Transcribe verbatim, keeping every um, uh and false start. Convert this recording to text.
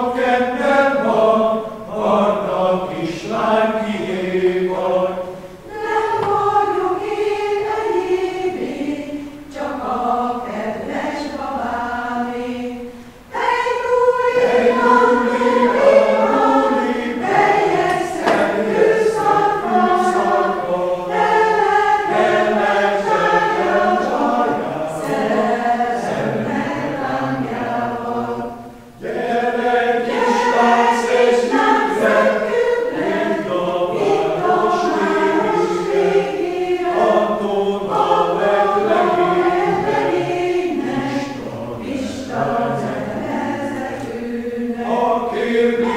csak ketten van, Marta kislány kié vagy. Nem vagyok én egyévé, csak a kedves babámé. Egy nullika, nullika, teljes szentű szakma, telek zsákja csaját, szerelmnek lángjával. Gyere, kislánc, szedjük le, itt a város végére, attól a leglegénynek, Isten nevezetőnek. A kérdés